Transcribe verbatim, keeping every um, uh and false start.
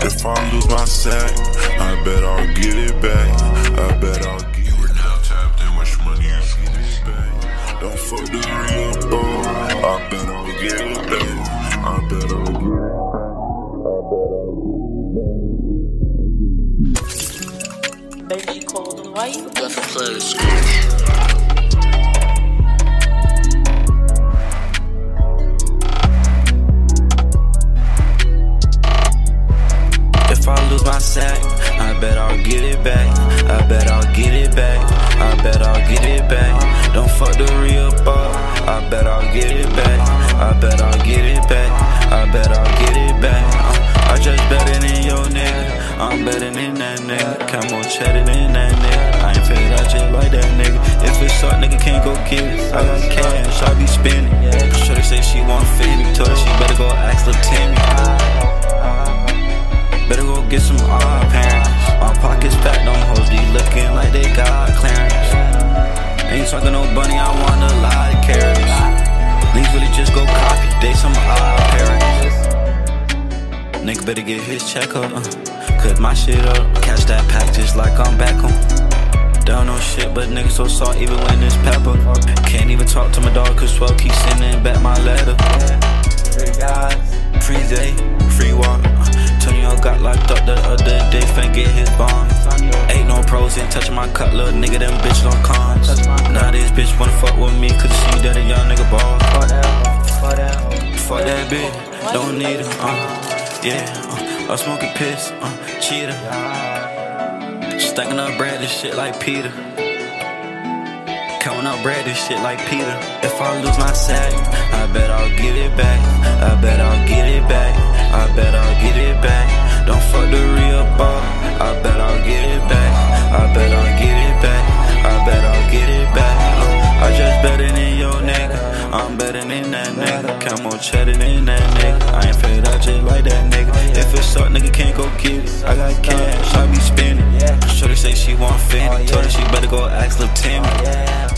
If I lose my sack, I bet I'll get it back. I bet I'll get it back. You are now tapped in, much money you get it back. Don't fuck the real ball. I bet I'll get it back. I bet I'll get it back. Baby, you cold and white. Let the players If I lose my sack, I bet I'll get it back. I bet I'll get it back. I bet I'll get it back. Don't fuck the real ball. I bet I'll get it back. I bet I'll get it back. I bet I'll get it back. Uh, I just better than your nigga. I'm better than that nigga. Camo cheddar than that nigga. I ain't figured out just like that nigga. If it's short, nigga can't go get it. I got cash, I be spending. Shorty say she want Fendi. Told her she better go ask Lil Timmy. Better go get some odd parents. My pockets fat, them hoes be looking like they got clearance. Ain't talking no bunny, I want a lot of carrots. Niggas really just go copy, they some odd parents. Nigga better get his check up, uh, cut my shit up. Catch that pack just like I'm back home. Don't know shit, but niggas so soft even when it's pepper. Can't even talk to my dog cause twelve keep sending back my letter. Free day, free walk. Tonyo got locked up the other day, finna get his bond. Ain't no pros in touching my cut, little nigga, them bitch on cons. Now this bitch wanna fuck with me, cause she that a young nigga ball. Fuck that bitch, don't need her, uh, yeah, uh, I'm smoking piss, uh, cheater. Stacking up bread, this shit like Peter. Counting up bread, this shit like Peter. If I lose my sack, I bet I'll get it back. I bet I'll get it back. I bet I'll get it back. Don't fuck the real ball. I bet I'll get it back. I bet I'll get it back. I bet I'll get it back. Uh, I just better than your nigga. I'm better than that nigga. Camo cheddar than that nigga. I ain't figured out just like that nigga. If it's short, nigga can't go get it. I got cash, I be spending. Shorty say she want Fendi. Told her she better go ask Lil Timmy.